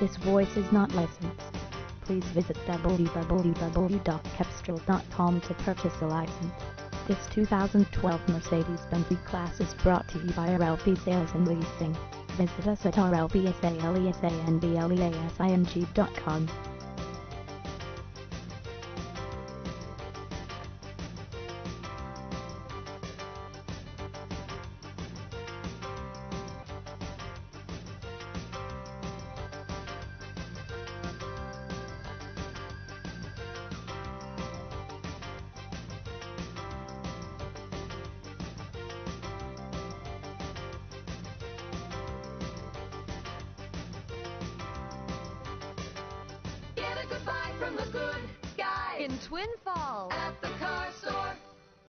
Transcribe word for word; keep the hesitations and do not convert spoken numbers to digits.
This voice is not licensed. Please visit w w w dot capstrel dot com to purchase a license. This two thousand twelve Mercedes-Benz E-Class is brought to you by R L B Sales and Leasing. Visit us at r l b sales and leasing dot com. Get a goodbye from the good guy in Twin Falls at the